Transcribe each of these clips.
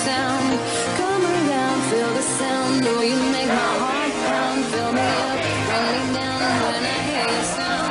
sound. Come around, feel the sound. Oh, you make my heart pound. Fill me up, bring me down when I hear your sound.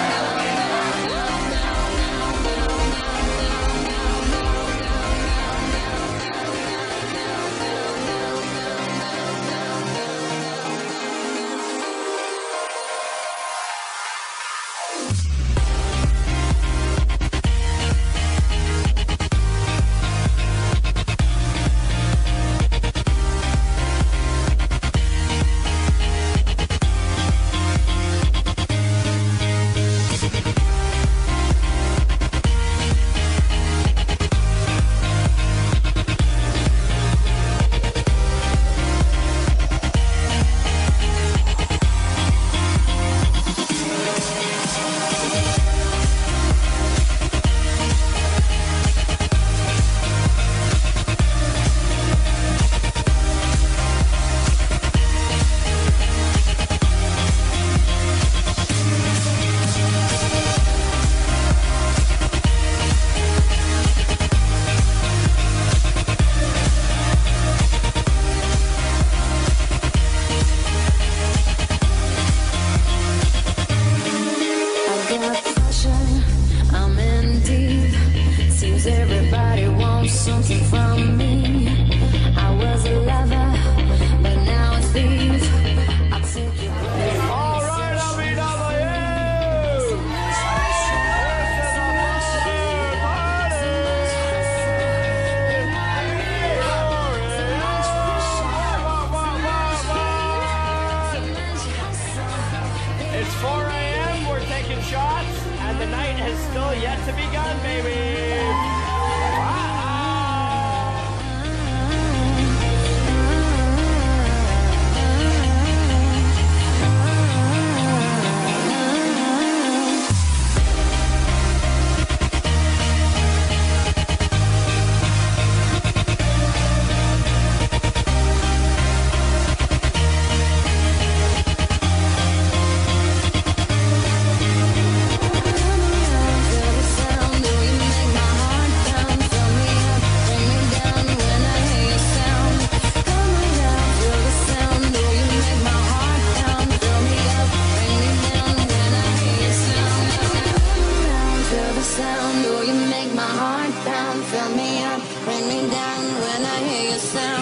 I'm in deep. Seems everybody wants something from me. I was a lover, but now it's thief. I'll take your place. All right, LBW! It's 4 a.m. We're taking shots. And the night has still yet to begun, baby. Sound, oh, you make my heart pound. Fill me up, bring me down when I hear your sound.